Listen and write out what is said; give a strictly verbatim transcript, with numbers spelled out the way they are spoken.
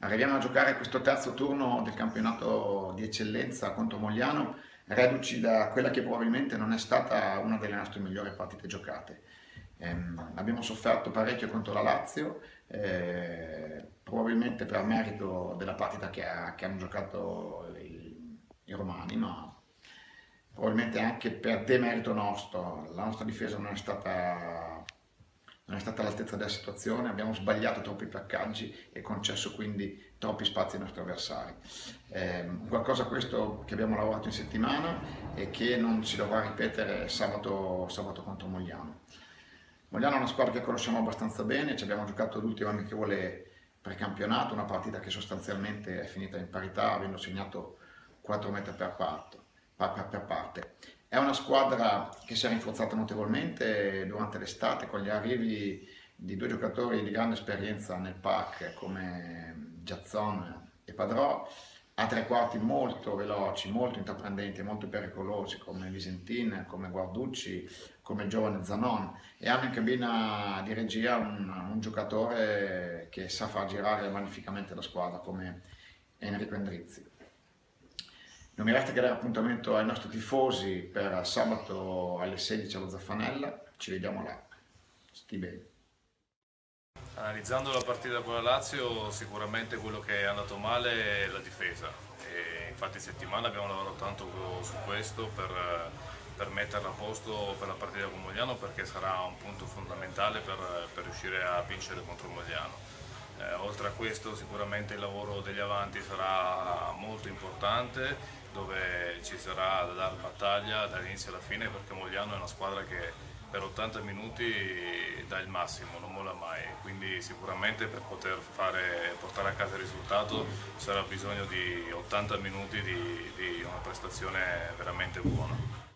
Arriviamo a giocare questo terzo turno del campionato di eccellenza contro Mogliano, reduci da quella che probabilmente non è stata una delle nostre migliori partite giocate. Ehm, abbiamo sofferto parecchio contro la Lazio, eh, probabilmente per merito della partita che, ha- che hanno giocato i, i romani, ma probabilmente anche per demerito nostro. La nostra difesa non è stata non è stata all'altezza della situazione, abbiamo sbagliato troppi placcaggi e concesso quindi troppi spazi ai nostri avversari. Eh, qualcosa questo che abbiamo lavorato in settimana e che non si dovrà ripetere sabato, sabato contro Mogliano. Mogliano è una squadra che conosciamo abbastanza bene, ci abbiamo giocato l'ultima amichevole precampionato, una partita che sostanzialmente è finita in parità, avendo segnato quattro metri per, parto, per, per parte. È una squadra che si è rinforzata notevolmente durante l'estate con gli arrivi di due giocatori di grande esperienza nel pack come Giazzon e Padrò, a tre quarti molto veloci, molto intraprendenti e molto pericolosi come Visentin, come Guarducci, come il giovane Zanon, e hanno in cabina di regia un, un giocatore che sa far girare magnificamente la squadra come Enrico Endrizzi. Non mi resta che dare appuntamento ai nostri tifosi per sabato alle sedici allo Zaffanella, ci vediamo là. Sti bene. Analizzando la partita con la Lazio, sicuramente quello che è andato male è la difesa. E infatti in settimana abbiamo lavorato tanto su questo per, per metterla a posto per la partita con Mogliano, perché sarà un punto fondamentale per, per riuscire a vincere contro Mogliano. Eh, oltre a questo sicuramente il lavoro degli avanti sarà molto importante, dove ci sarà da dare battaglia dall'inizio alla fine, perché Mogliano è una squadra che per ottanta minuti dà il massimo, non molla mai, quindi sicuramente per poter fare, portare a casa il risultato sarà bisogno di ottanta minuti di, di una prestazione veramente buona.